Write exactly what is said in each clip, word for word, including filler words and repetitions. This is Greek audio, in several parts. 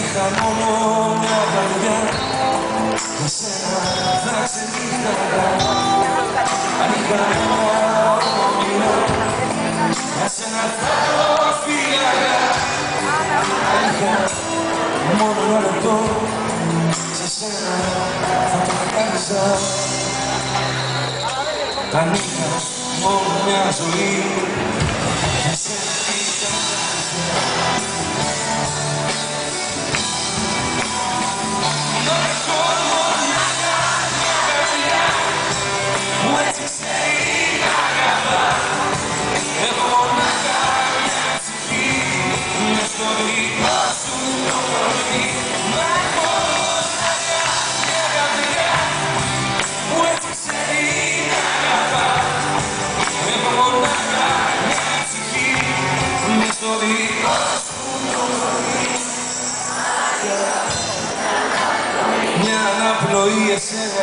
είχα μόνο μια καρδιά, για σένα θα ξενύχταγα. Αν είχα ένα όνειρο, για σένα θα το φύλαγα. Αν είχα μόνο ένα λεπτό, σε σένα θα το χάριζα. Αν είχα μόνο μια ζωή, για σένα θα χάριζα. Μια αναπνοή εσένα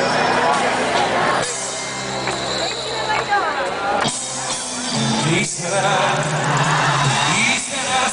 και ύστερα, ύστερα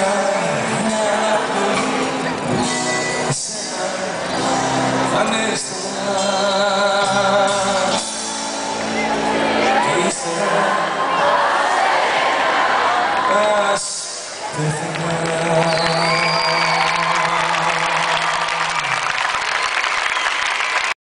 Ανέστα